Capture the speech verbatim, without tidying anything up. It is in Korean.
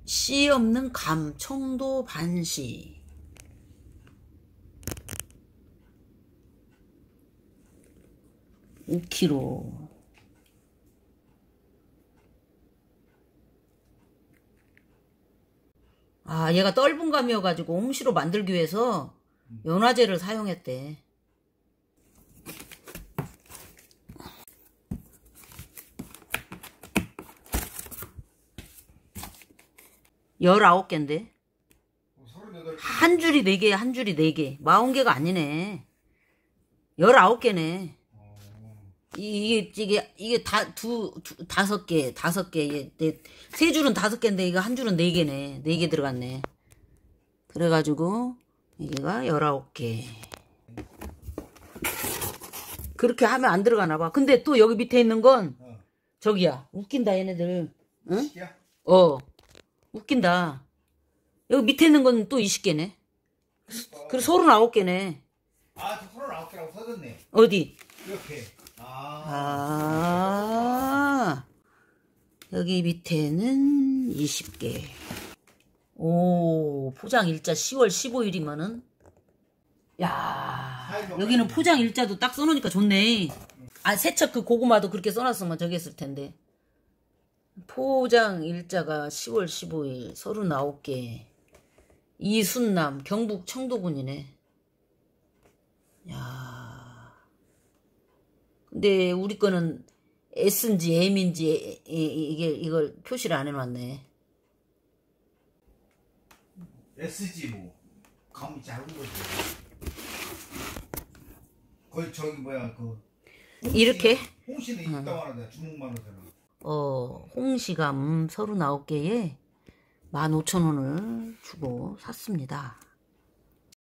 씨 없는 감, 청도 반씨. 오 킬로그램. 아, 얘가 떫은 감이어가지고 옹시로 만들기 위해서 연화제를 사용했대. 열아홉 개인데. 한 줄이 네 개, 한 줄이 네 개. 마흔 개가 아니네. 열아홉 개네. 이게, 이게, 이게 다, 두, 두 다섯 개, 다섯 개. 이게, 세 줄은 다섯 개인데, 이거 한 줄은 네 개네. 네 개 들어갔네. 그래가지고, 이게가 열아홉 개. 그렇게 하면 안 들어가나 봐. 근데 또 여기 밑에 있는 건, 어. 저기야. 웃긴다, 얘네들. 응? 어. 웃긴다. 여기 밑에 있는 건 또 이십 개네. 그러니까. 그리고 서른아홉 개네. 아, 저 서른아홉 개라고 써졌네. 어디? 이렇게. 아. 아. 여기 밑에는 이십 개. 오, 포장 일자 시월 십오일이면은. 야, 여기는 포장 일자도 딱 써놓으니까 좋네. 아, 세척 그 고구마도 그렇게 써놨으면 저기 했을 텐데. 포장 일자가 시월 십오일, 서른아홉 개. 이순남, 경북 청도군이네. 야. 근데 우리 거는 S인지 M인지 이게 이걸 표시를 안 해놨네. 에스지 뭐. 감이 작은 거지. 거의 저기 뭐야 그. 홍시, 이렇게? 홍시는 있다고 하는데 주먹만 하잖아. 어, 홍시감 서른아홉 개에 만 오천 원을 주고 샀습니다.